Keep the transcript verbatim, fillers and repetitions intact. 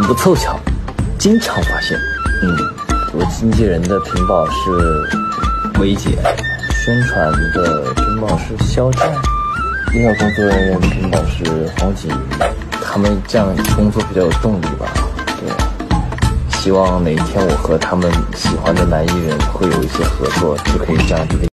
不凑巧，经常发现，嗯，我经纪人的屏保是薇姐，宣传的屏保是肖战，另外工作人员的屏保是黄景瑜，他们这样工作比较有动力吧。对，希望哪一天我和他们喜欢的男艺人会有一些合作，就可以这样就可以。